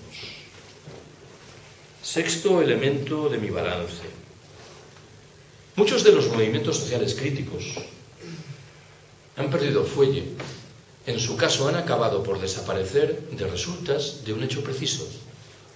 Sexto elemento de mi balance. Muchos de los movimientos sociales críticos han perdido fuelle. En su caso han acabado por desaparecer de resultas de un hecho preciso.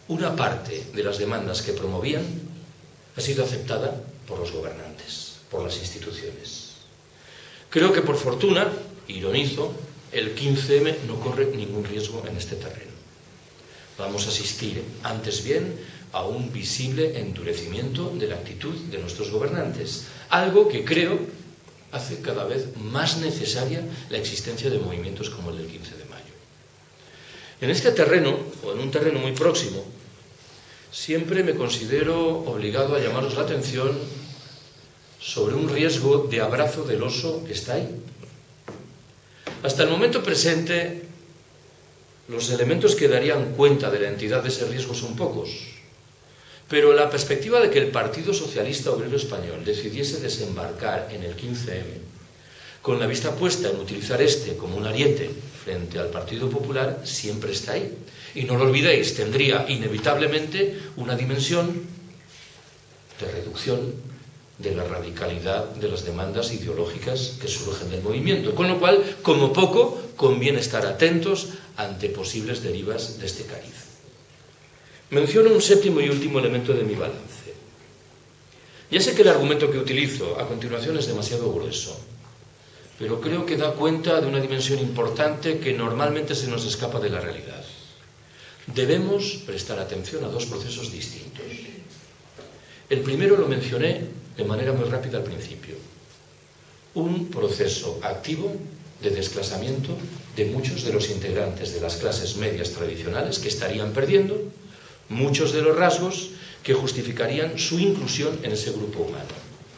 una parte de las demandas que promovían ha sido aceptada por los gobernantes, por las instituciones. Creo que por fortuna, ironizo, el quince eme no corre ningún riesgo en este terreno. Vamos a asistir, antes bien, a un visible endurecimiento de la actitud de nuestros gobernantes, algo que creo hace cada vez más necesaria la existencia de movimientos como el del quince de mayo. En este terreno, o en un terreno muy próximo, siempre me considero obligado a llamaros la atención sobre un riesgo de abrazo del oso que está ahí. Hasta el momento presente, los elementos que darían cuenta de la entidad de ese riesgo son pocos, pero la perspectiva de que el Partido Socialista Obrero Español decidiese desembarcar en el quince eme, con la vista puesta en utilizar este como un ariete frente al Partido Popular, siempre está ahí. Y no lo olvidéis, tendría inevitablemente una dimensión de reducción de la radicalidad de las demandas ideológicas que surgen del movimiento, con lo cual, como poco, conviene estar atentos ante posibles derivas de este cariz. Menciono un séptimo y último elemento de mi balance. Ya sé que el argumento que utilizo a continuación es demasiado grueso, pero creo que da cuenta de una dimensión importante que normalmente se nos escapa de la realidad. Debemos prestar atención a dos procesos distintos. El primero lo mencioné de manera muy rápida al principio. Un proceso activo de desclasamiento de muchos de los integrantes de las clases medias tradicionales que estarían perdiendo muchos de los rasgos que justificarían su inclusión en ese grupo humano.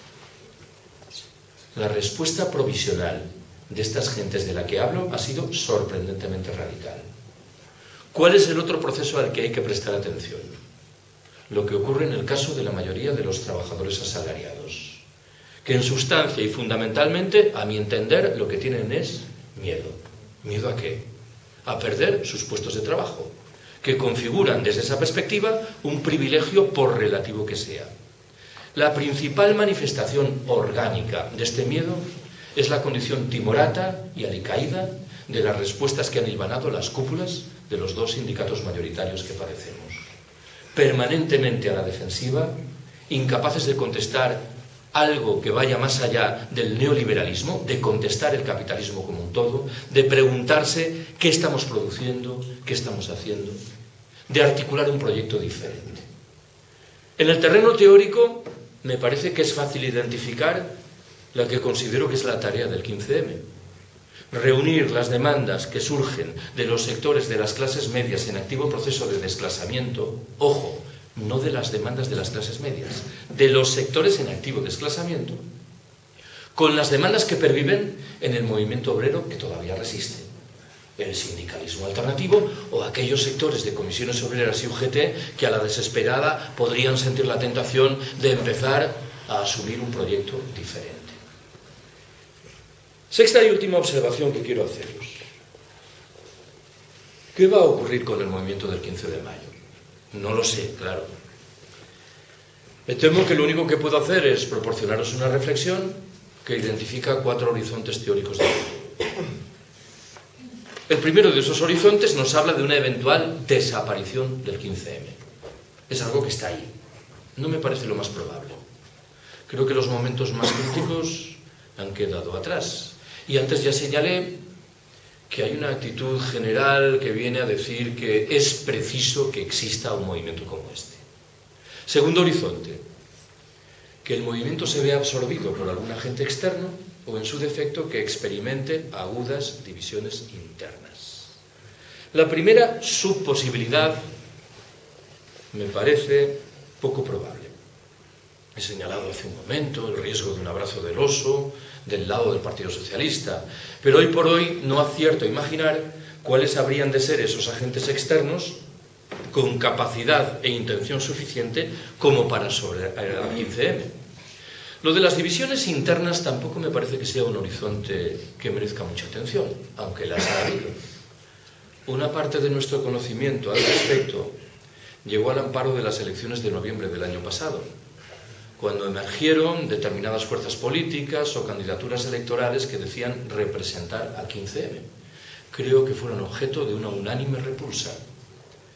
La respuesta provisional de estas gentes de la que hablo ha sido sorprendentemente radical. ¿Cuál es el otro proceso al que hay que prestar atención? Lo que ocurre en el caso de la mayoría de los trabajadores asalariados, que en sustancia y fundamentalmente, a mi entender, lo que tienen es miedo. ¿Miedo a qué? A perder sus puestos de trabajo, que configuran desde esa perspectiva un privilegio por relativo que sea. La principal manifestación orgánica de este miedo es la condición timorata y alicaída de las respuestas que han hilvanado las cúpulas de los dos sindicatos mayoritarios que padecemos. Permanentemente a la defensiva, incapaces de contestar algo que vaya más allá del neoliberalismo, de contestar el capitalismo como un todo, de preguntarse qué estamos produciendo, qué estamos haciendo, de articular un proyecto diferente. En el terreno teórico, me parece que es fácil identificar la que considero que es la tarea del quince eme. Reunir las demandas que surgen de los sectores de las clases medias en activo proceso de desclasamiento, ojo, no de las demandas de las clases medias, de los sectores en activo desclasamiento, con las demandas que perviven en el movimiento obrero que todavía resiste, el sindicalismo alternativo o aquellos sectores de comisiones obreras y U G T que a la desesperada podrían sentir la tentación de empezar a asumir un proyecto diferente. Sexta y última observación que quiero haceros. ¿Qué va a ocurrir con el movimiento del quince de mayo? No lo sé, claro. Me temo que lo único que puedo hacer es proporcionaros una reflexión que identifica cuatro horizontes teóricos de futuro. El primero de esos horizontes nos habla de una eventual desaparición del quince eme. Es algo que está ahí. No me parece lo más probable. Creo que los momentos más críticos han quedado atrás. Y antes ya señalé que hay una actitud general que viene a decir que es preciso que exista un movimiento como este. Segundo horizonte, que el movimiento se vea absorbido por algún agente externo o, en su defecto, que experimente agudas divisiones internas. La primera subposibilidad me parece poco probable. He señalado hace un momento el riesgo de un abrazo del oso del lado del Partido Socialista, pero hoy por hoy no acierto a imaginar cuáles habrían de ser esos agentes externos con capacidad e intención suficiente como para sobreponer al quince eme. Lo de las divisiones internas tampoco me parece que sea un horizonte que merezca mucha atención, aunque las ha habido. Una parte de nuestro conocimiento al respecto llegó al amparo de las elecciones de noviembre del año pasado, cuando emergieron determinadas fuerzas políticas o candidaturas electorales que decían representar al quince eme. Creo que fueron objeto de una unánime repulsa.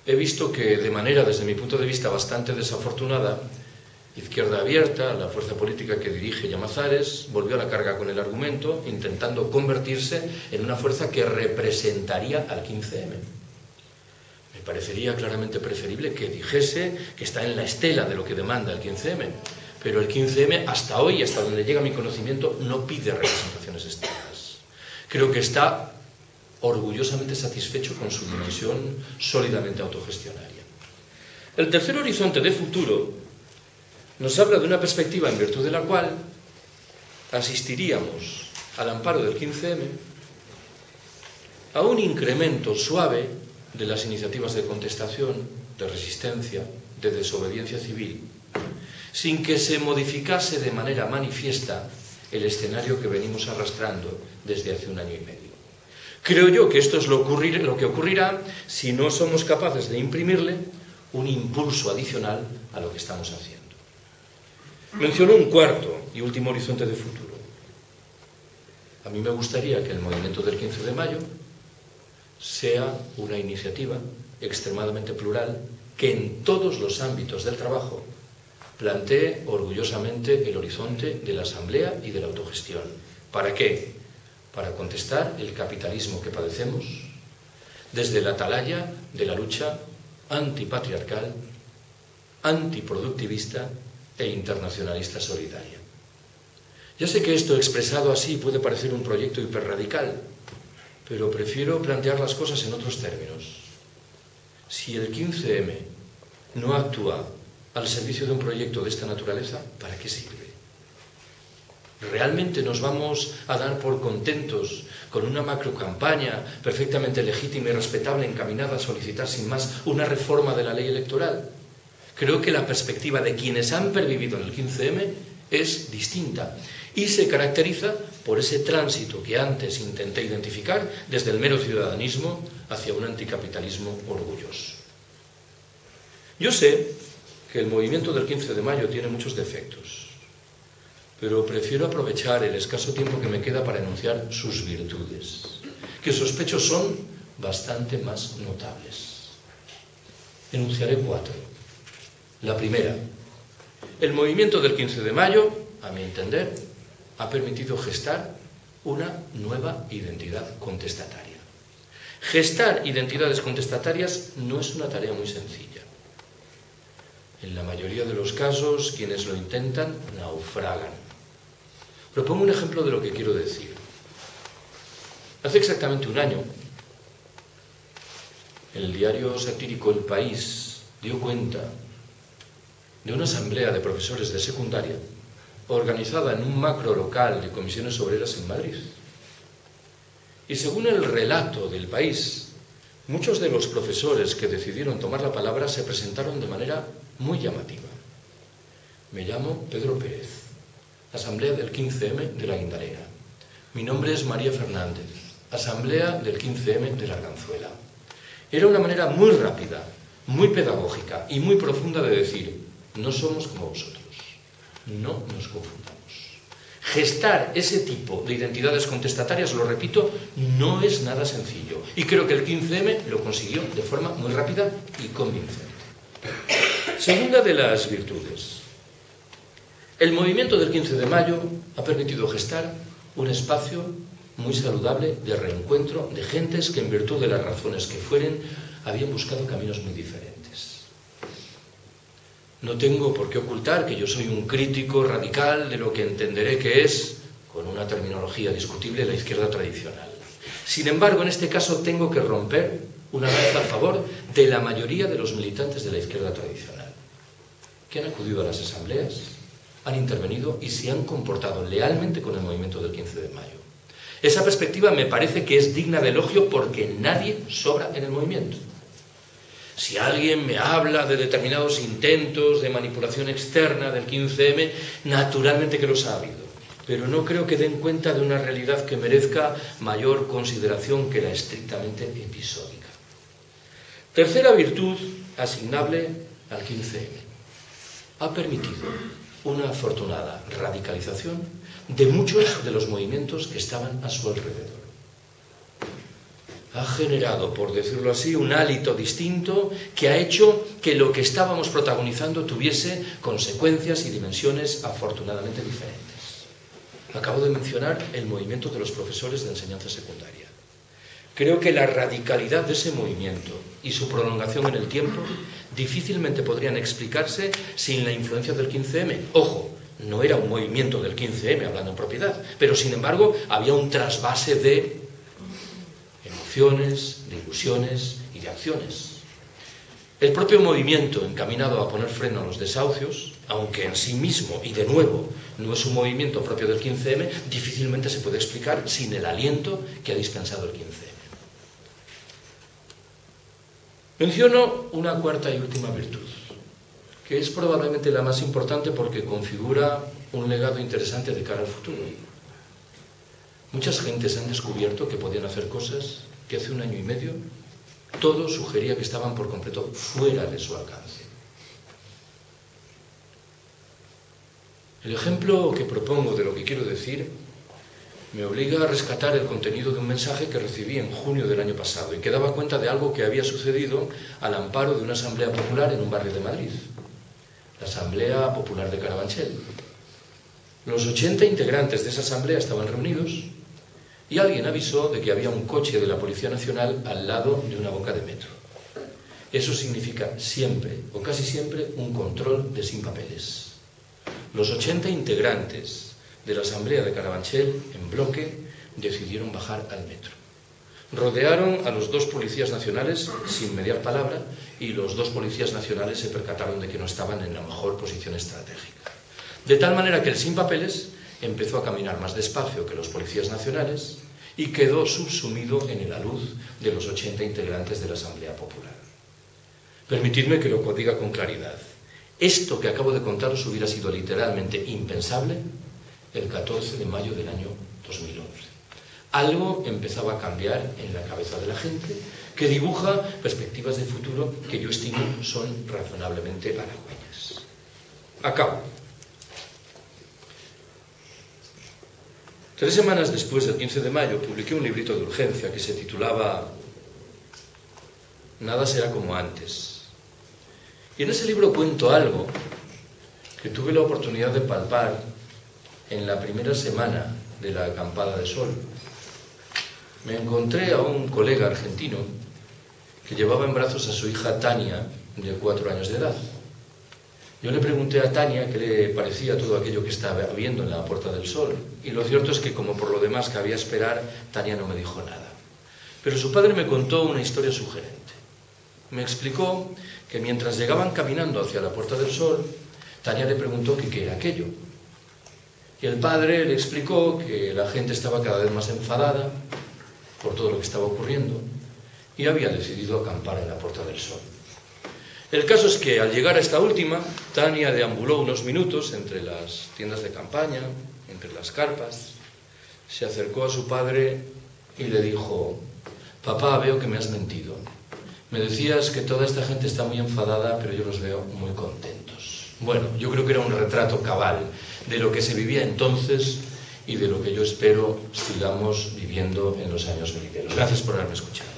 he visto que, de manera, desde mi punto de vista, bastante desafortunada, Izquierda Abierta, la fuerza política que dirige Llamazares, volvió a la carga con el argumento, intentando convertirse en una fuerza que representaría al quince eme. Me parecería claramente preferible que dijese que está en la estela de lo que demanda el quince eme, pero el quince eme, hasta hoy, hasta donde llega mi conocimiento, no pide representaciones externas. Creo que está orgullosamente satisfecho con su dimensión sólidamente autogestionaria. El tercer horizonte de futuro nos habla de una perspectiva en virtud de la cual asistiríamos al amparo del quince eme a un incremento suave de las iniciativas de contestación, de resistencia, de desobediencia civil, sin que se modificase de manera manifiesta el escenario que venimos arrastrando desde hace un año y medio. Creo yo que esto es lo, ocurrir, lo que ocurrirá si no somos capaces de imprimirle un impulso adicional a lo que estamos haciendo. Menciono un cuarto y último horizonte de futuro. A mí me gustaría que el movimiento del quince de mayo sea una iniciativa extremadamente plural que en todos los ámbitos del trabajo plantee orgullosamente el horizonte de la asamblea y de la autogestión. ¿Para qué? Para contestar el capitalismo que padecemos desde la atalaya de la lucha antipatriarcal, antiproductivista e internacionalista solidaria. Ya sé que esto expresado así puede parecer un proyecto hiperradical, pero prefiero plantear las cosas en otros términos. Si el quince eme no actúa al servicio de un proyecto de esta naturaleza, ¿para qué sirve? ¿Realmente nos vamos a dar por contentos con una macrocampaña perfectamente legítima y respetable encaminada a solicitar sin más una reforma de la ley electoral? Creo que la perspectiva de quienes han pervivido en el quince eme es distinta y se caracteriza por ese tránsito que antes intenté identificar desde el mero ciudadanismo hacia un anticapitalismo orgulloso. Yo sé que el movimiento del quince de mayo tiene muchos defectos, pero prefiero aprovechar el escaso tiempo que me queda para enunciar sus virtudes, que sospecho son bastante más notables. Enunciaré cuatro. La primera, el movimiento del quince de mayo, a mi entender, ha permitido gestar una nueva identidad contestataria. Gestar identidades contestatarias no es una tarea muy sencilla. En la mayoría de los casos, quienes lo intentan naufragan. Propongo un ejemplo de lo que quiero decir. Hace exactamente un año, el diario satírico El País dio cuenta de una asamblea de profesores de secundaria organizada en un macro local de comisiones obreras en Madrid. Y según el relato del País, muchos de los profesores que decidieron tomar la palabra se presentaron de manera muy llamativa. Me llamo Pedro Pérez, asamblea del quince eme de la Guindalera. Mi nombre es María Fernández, asamblea del quince eme de la Arganzuela. Era una manera muy rápida, muy pedagógica y muy profunda de decir: no somos como vosotros, no nos confundamos. Gestar ese tipo de identidades contestatarias, lo repito, no es nada sencillo. Y creo que el quince eme lo consiguió de forma muy rápida y convincente. Segunda de las virtudes. El movimiento del quince de mayo ha permitido gestar un espacio muy saludable de reencuentro de gentes que, en virtud de las razones que fueren, habían buscado caminos muy diferentes. No tengo por qué ocultar que yo soy un crítico radical de lo que entenderé que es, con una terminología discutible, la izquierda tradicional. Sin embargo, en este caso tengo que romper una lanza a favor de la mayoría de los militantes de la izquierda tradicional, que han acudido a las asambleas, han intervenido y se han comportado lealmente con el movimiento del quince de mayo. Esa perspectiva me parece que es digna de elogio porque nadie sobra en el movimiento. Si alguien me habla de determinados intentos de manipulación externa del quince eme, naturalmente que los ha habido, pero no creo que den cuenta de una realidad que merezca mayor consideración que la estrictamente episódica. Tercera virtud asignable al quince eme. Ha permitido una afortunada radicalización de muchos de los movimientos que estaban a su alrededor. ha generado, por decirlo así, un hálito distinto que ha hecho que lo que estábamos protagonizando tuviese consecuencias y dimensiones afortunadamente diferentes. Acabo de mencionar el movimiento de los profesores de enseñanza secundaria. Creo que la radicalidad de ese movimiento y su prolongación en el tiempo difícilmente podrían explicarse sin la influencia del quince eme. Ojo, no era un movimiento del quince eme, hablando en propiedad, pero sin embargo había un trasvase de emociones, de ilusiones y de acciones. El propio movimiento encaminado a poner freno a los desahucios, aunque en sí mismo y de nuevo no es un movimiento propio del quince eme, difícilmente se puede explicar sin el aliento que ha dispensado el quince eme. Menciono una cuarta y última virtud, que es probablemente la más importante porque configura un legado interesante de cara al futuro. Muchas gentes han descubierto que podían hacer cosas que hace un año y medio todo sugería que estaban por completo fuera de su alcance. El ejemplo que propongo de lo que quiero decir me obliga a rescatar el contenido de un mensaje que recibí en junio del año pasado y que daba cuenta de algo que había sucedido al amparo de una asamblea popular en un barrio de Madrid, la Asamblea Popular de Carabanchel. Los ochenta integrantes de esa asamblea estaban reunidos y alguien avisó de que había un coche de la Policía Nacional al lado de una boca de metro. Eso significa siempre, o casi siempre, un control de sin papeles. Los ochenta integrantes de la Asamblea de Carabanchel, en bloque, decidieron bajar al metro. Rodearon a los dos policías nacionales sin mediar palabra y los dos policías nacionales se percataron de que no estaban en la mejor posición estratégica. De tal manera que el sin papeles empezó a caminar más despacio que los policías nacionales y quedó subsumido en el alud de los ochenta integrantes de la Asamblea Popular. Permitidme que lo diga con claridad. Esto que acabo de contaros hubiera sido literalmente impensable el catorce de mayo del año dos mil once. Algo empezaba a cambiar en la cabeza de la gente que dibuja perspectivas de futuro que yo estimo son razonablemente halagüeñas. Acabo. Tres semanas después del quince de mayo publiqué un librito de urgencia que se titulaba Nada será como antes. Y en ese libro cuento algo que tuve la oportunidad de palpar en la primera semana de la acampada de sol. Me encontré a un colega argentino que llevaba en brazos a su hija Tania, de cuatro años de edad. Yo le pregunté a Tania qué le parecía todo aquello que estaba viendo en la Puerta del Sol, y lo cierto es que, como por lo demás cabía esperar, Tania no me dijo nada. Pero su padre me contó una historia sugerente. Me explicó que mientras llegaban caminando hacia la Puerta del Sol, Tania le preguntó que qué era aquello. Y el padre le explicó que la gente estaba cada vez más enfadada por todo lo que estaba ocurriendo y había decidido acampar en la Puerta del Sol. El caso es que al llegar a esta última, Tania deambuló unos minutos entre las tiendas de campaña, entre las carpas, se acercó a su padre y le dijo: papá, veo que me has mentido. Me decías que toda esta gente está muy enfadada, pero yo los veo muy contentos. Bueno, yo creo que era un retrato cabal de lo que se vivía entonces y de lo que yo espero sigamos viviendo en los años venideros. Gracias por haberme escuchado.